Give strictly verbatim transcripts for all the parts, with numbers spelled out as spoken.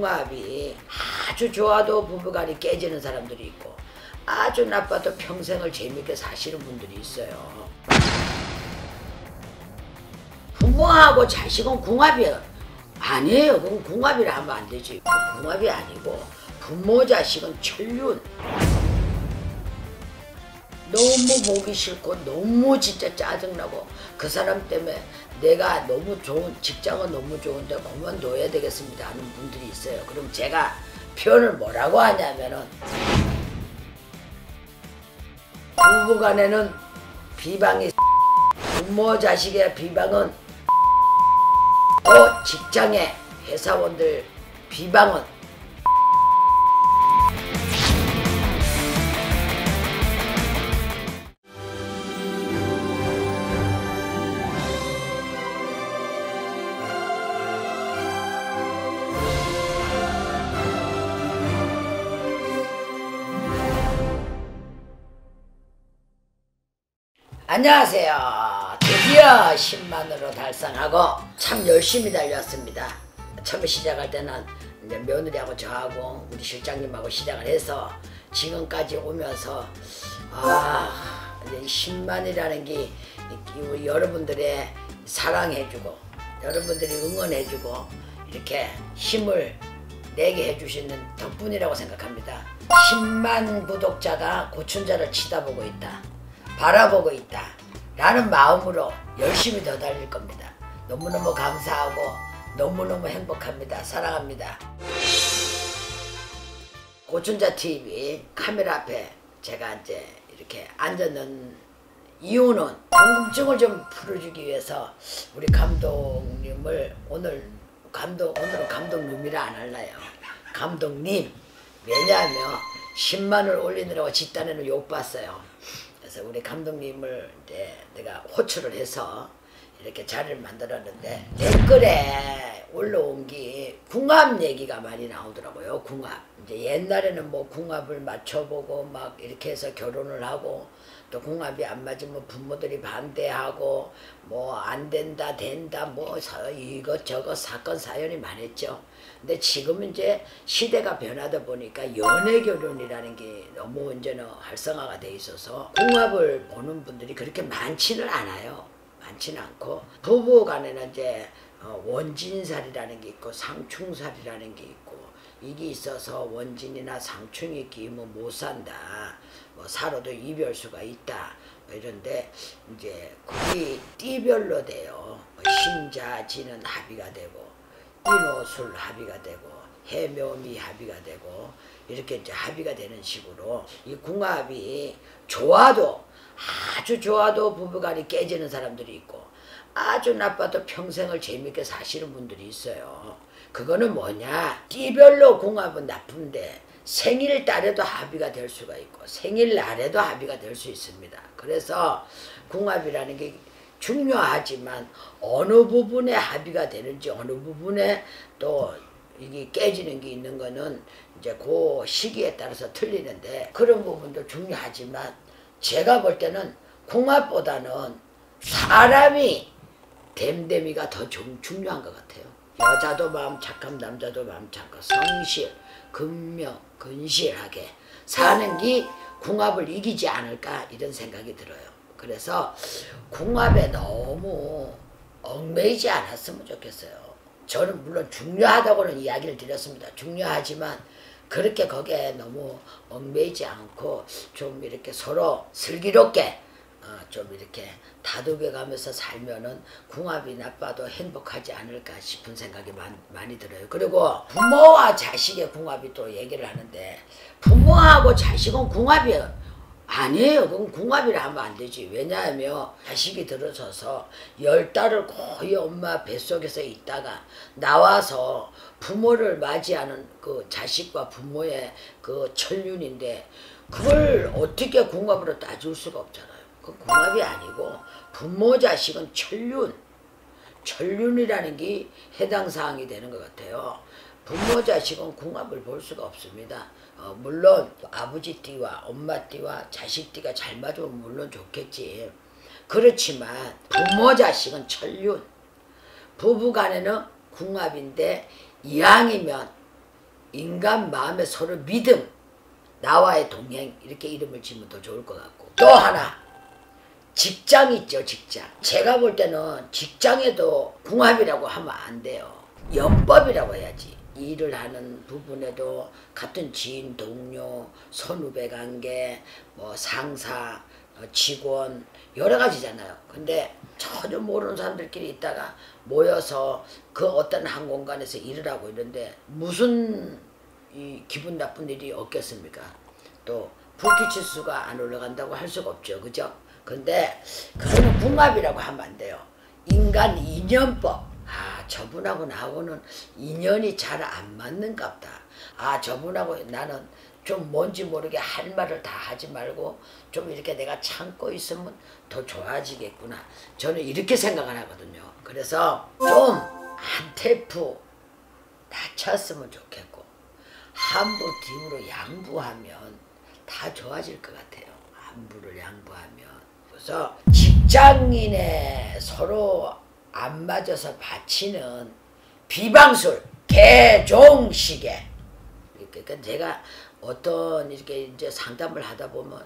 궁합이 아주 좋아도 부부간이 깨지는 사람들이 있고 아주 나빠도 평생을 재밌게 사시는 분들이 있어요. 부모하고 자식은 궁합이 아니에요. 그건 궁합이라 하면 안 되지. 궁합이 아니고 부모 자식은 천륜. 너무 보기 싫고 너무 진짜 짜증나고 그 사람 때문에 내가 너무 좋은 직장은 너무 좋은데 그만둬야 되겠습니다 하는 분들이 있어요. 그럼 제가 표현을 뭐라고 하냐면은 부부간에는 비방이 부모 자식의 비방은 또 직장의 회사원들 비방은 안녕하세요. 드디어 십만으로 달성하고 참 열심히 달렸습니다. 처음에 시작할 때는 이제 며느리하고 저하고 우리 실장님하고 시작을 해서 지금까지 오면서 아 이제 십만이라는 게 여러분들의 사랑해주고 여러분들이 응원해주고 이렇게 힘을 내게 해주시는 덕분이라고 생각합니다. 십만 구독자가 고춘자를 치다보고 있다. 바라보고 있다 라는 마음으로 열심히 더 달릴 겁니다. 너무너무 감사하고 너무너무 행복합니다. 사랑합니다. 고춘자 티비 카메라 앞에 제가 이제 이렇게 앉았는 이유는 궁금증을 좀 풀어주기 위해서 우리 감독님을 오늘 감독 오늘은 감독님이라 안 할래요. 감독님. 왜냐하면 십만을 올리느라고 집단에는 욕 봤어요. 그래서 우리 감독님을 이제 내가 호출을 해서 이렇게 자리를 만들었는데 댓글에 올라온 게 궁합 얘기가 많이 나오더라고요. 궁합. 이제 옛날에는 뭐 궁합을 맞춰보고 막 이렇게 해서 결혼을 하고 또 궁합이 안 맞으면 부모들이 반대하고 뭐 안 된다 된다 뭐 이것저것 사건 사연이 많았죠. 근데 지금 이제 시대가 변하다 보니까 연애 결혼이라는 게 너무 이제는 활성화가 돼 있어서 궁합을 보는 분들이 그렇게 많지는 않아요. 많지는 않고 부부 간에는 이제 원진살이라는 게 있고 상충살이라는 게 있고 이게 있어서 원진이나 상충이 끼면 못 산다. 뭐 살아도 이별수가 있다. 뭐 이런데 이제 그게 띠별로 돼요. 뭐 신자지는 합의가 되고 인호술 합의가 되고 해묘미 합의가 되고 이렇게 이제 합의가 되는 식으로 이 궁합이 좋아도 아주 좋아도 부부간이 깨지는 사람들이 있고 아주 나빠도 평생을 재밌게 사시는 분들이 있어요. 그거는 뭐냐? 띠별로 궁합은 나쁜데 생일달에도 합의가 될 수가 있고 생일날에도 합의가 될 수 있습니다. 그래서 궁합이라는 게 중요하지만 어느 부분에 합의가 되는지 어느 부분에 또 이게 깨지는 게 있는 거는 이제 그 시기에 따라서 틀리는데 그런 부분도 중요하지만 제가 볼 때는 궁합보다는 사람이 됨됨이가 더 좀 중요한 것 같아요. 여자도 마음 착함 남자도 마음 착함 성실 근명 근실하게 사는 게 궁합을 이기지 않을까 이런 생각이 들어요. 그래서 궁합에 너무 얽매이지 않았으면 좋겠어요. 저는 물론 중요하다고는 이야기를 드렸습니다. 중요하지만 그렇게 거기에 너무 얽매이지 않고 좀 이렇게 서로 슬기롭게 어, 좀 이렇게 다독여가면서 살면은 궁합이 나빠도 행복하지 않을까 싶은 생각이 많, 많이 들어요. 그리고 부모와 자식의 궁합이 또 얘기를 하는데 부모하고 자식은 궁합이 아니에요. 그건 궁합이라 하면 안 되지. 왜냐하면 자식이 들어서서 열 달을 거의 엄마 뱃속에서 있다가 나와서 부모를 맞이하는 그 자식과 부모의 그 천륜인데 그걸 어떻게 궁합으로 따질 수가 없잖아요. 그 궁합이 아니고 부모 자식은 천륜. 천륜이라는 게 해당 사항이 되는 것 같아요. 부모 자식은 궁합을 볼 수가 없습니다. 어, 물론 아버지 띠와 엄마 띠와 자식 띠가 잘 맞으면 물론 좋겠지. 그렇지만 부모 자식은 천륜. 부부간에는 궁합인데 이왕이면 인간 마음에 서로 믿음, 나와의 동행 이렇게 이름을 지으면 더 좋을 것 같고 또 하나 직장 있죠. 직장. 제가 볼 때는 직장에도 궁합이라고 하면 안 돼요. 연법이라고 해야지. 일을 하는 부분에도 같은 지인, 동료, 선후배 관계, 뭐 상사, 직원 여러 가지잖아요. 근데 전혀 모르는 사람들끼리 있다가 모여서 그 어떤 한 공간에서 일을 하고 있는데 무슨 이 기분 나쁜 일이 없겠습니까? 또 불쾌지수가 안 올라간다고 할 수가 없죠. 그죠? 근데 그거는 궁합이라고 하면 안 돼요. 인간 인연법. 아 저분하고 나하고는 인연이 잘 안 맞는갑다. 아 저분하고 나는 좀 뭔지 모르게 할 말을 다 하지 말고 좀 이렇게 내가 참고 있으면 더 좋아지겠구나. 저는 이렇게 생각을 하거든요. 그래서 좀 한 테프 낮췄으면 좋겠고 함부 뒷으로 양보하면 다 좋아질 것 같아요. 함부를 양보하면. 그래서 직장인의 서로 안 맞아서 바치는 비방술, 개종시계. 그러니까 제가 어떤 이렇게 이제 상담을 하다 보면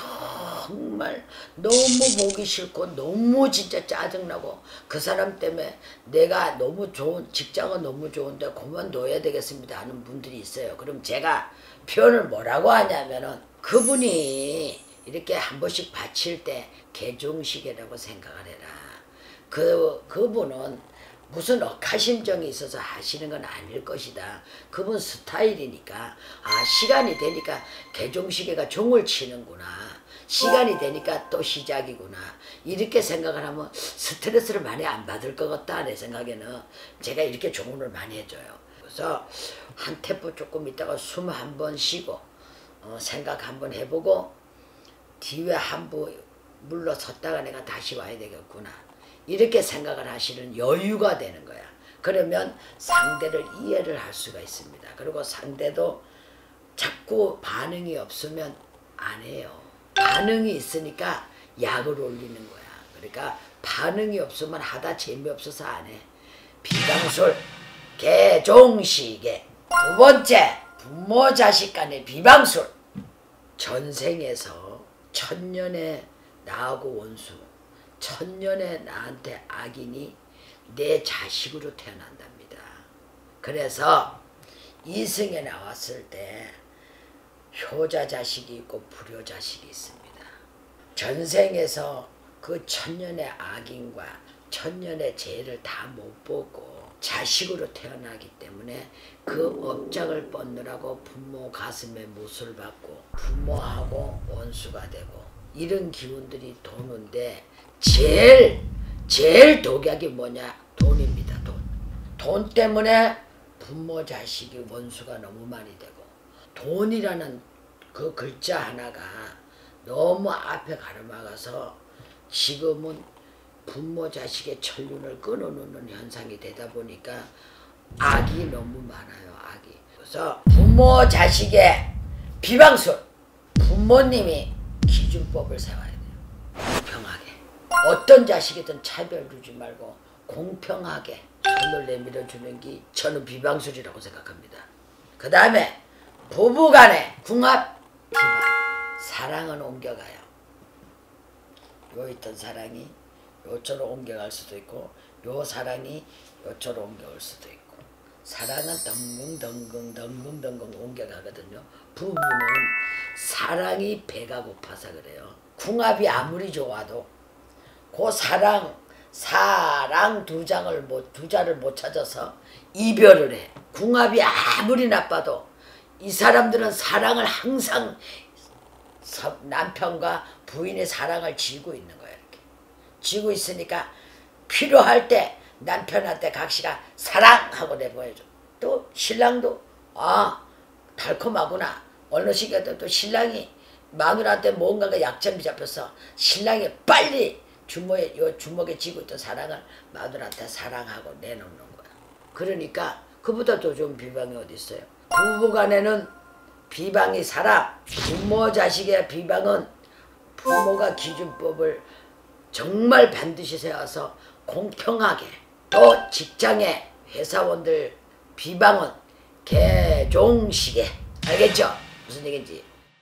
정말 너무 보기 싫고 너무 진짜 짜증나고 그 사람 때문에 내가 너무 좋은 직장은 너무 좋은데 그만둬야 되겠습니다 하는 분들이 있어요. 그럼 제가 표현을 뭐라고 하냐면은 그분이 이렇게 한 번씩 바칠 때 개종시계라고 생각을 해라. 그 그분은 무슨 억하심정이 있어서 하시는 건 아닐 것이다. 그분 스타일이니까 아 시간이 되니까 개종시계가 종을 치는구나. 시간이 되니까 또 시작이구나. 이렇게 생각을 하면 스트레스를 많이 안 받을 것 같다. 내 생각에는 제가 이렇게 조언을 많이 해줘요. 그래서 한 템포 조금 있다가 숨 한 번 쉬고 어, 생각 한번 해보고 뒤에 한 번 물러섰다가 내가 다시 와야 되겠구나. 이렇게 생각을 하시는 여유가 되는 거야. 그러면 상대를 이해를 할 수가 있습니다. 그리고 상대도 자꾸 반응이 없으면 안 해요. 반응이 있으니까 약을 올리는 거야. 그러니까 반응이 없으면 하다 재미없어서 안 해. 비방술, 개종시계. 두 번째, 부모 자식 간의 비방술. 전생에서 천년에 나하고 원수, 천년에 나한테 악인이 내 자식으로 태어난답니다. 그래서 이승에 나왔을 때 효자 자식이 있고 불효 자식이 있습니다. 전생에서 그 천년의 악인과 천년의 죄를 다 못 보고 자식으로 태어나기 때문에 그 업장을 뻗느라고 부모 가슴에 못을 받고 부모하고 원수가 되고 이런 기운들이 도는데 제일 제일 독약이 뭐냐? 돈입니다. 돈. 돈 때문에 부모 자식이 원수가 너무 많이 되고 돈이라는 그 글자 하나가 너무 앞에 가로막아서 지금은 부모 자식의 천륜을 끊어놓는 현상이 되다 보니까 악이 너무 많아요. 악이. 그래서 부모 자식의 비방술. 부모님이 기준법을 세워야 돼요. 공평하게. 어떤 자식이든 차별 두지 말고 공평하게 손을 내밀어 주는 게 저는 비방술이라고 생각합니다. 그 다음에 부부간의 궁합, 비방. 사랑은 옮겨가요. 요 있던 사랑이 요쪽으로 옮겨갈 수도 있고 요 사랑이 요쪽으로 옮겨올 수도 있고 사랑은 덩궁덩궁 덩궁덩궁 옮겨가거든요. 부부는 사랑이 배가 고파서 그래요. 궁합이 아무리 좋아도 그 사랑 사랑 두 장을 못, 두 자를 못 찾아서 이별을 해. 궁합이 아무리 나빠도 이 사람들은 사랑을 항상 남편과 부인의 사랑을 쥐고 있는 거예요. 이렇게 쥐고 있으니까 필요할 때 남편한테 각시가 사랑하고 내보내줘. 또 신랑도 아 달콤하구나. 어느 시기에도 또 신랑이 마누라한테 뭔가가 약점이 잡혀서 신랑이 빨리 주먹에 요 주먹에 쥐고 있던 사랑을 마누라한테 사랑하고 내놓는 거야. 그러니까 그보다 더 좋은 비방이 어디 있어요? 부부간에는 비방이 사랑, 부모 자식의 비방은 부모가 기준법을 정말 반드시 세워서 공평하게 또 직장의 회사원들 비방은 개종시계. 알겠죠? 무슨 얘기인지.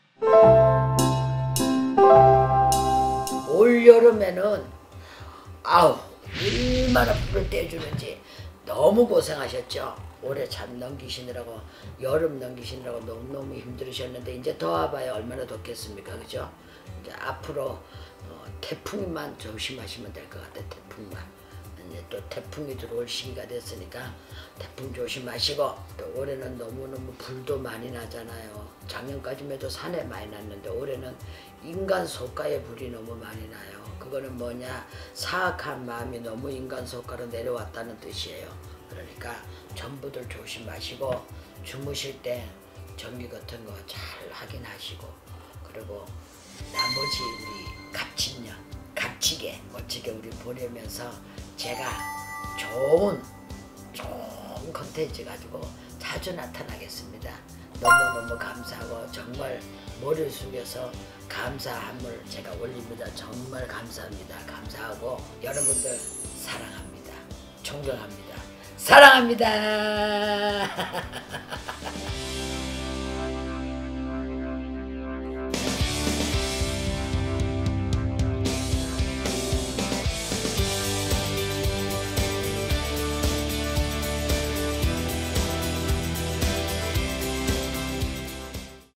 올 여름에는 아우 얼마나 불을 떼주는지 너무 고생하셨죠. 올해 참 넘기시느라고, 여름 넘기시느라고 너무너무 힘들으셨는데 이제 더 와봐야 얼마나 덥겠습니까, 그죠? 이제 앞으로 어, 태풍만 조심하시면 될 것 같아요. 태풍만. 이제 또 태풍이 들어올 시기가 됐으니까 태풍 조심하시고, 또 올해는 너무너무 불도 많이 나잖아요. 작년까지만 해도 산에 많이 났는데 올해는 인간 속가에 불이 너무 많이 나요. 그거는 뭐냐, 사악한 마음이 너무 인간 속가로 내려왔다는 뜻이에요. 그러니까 전부들 조심하시고, 주무실 때 전기 같은 거 잘 확인하시고, 그리고 나머지 우리 갑진년, 갑치게 멋지게 우리 보내면서 제가 좋은 좋은 컨텐츠 가지고 자주 나타나겠습니다. 너무너무 감사하고 정말 머리를 숙여서 감사함을 제가 올립니다. 정말 감사합니다. 감사하고 여러분들 사랑합니다. 존경합니다. 사랑합니다.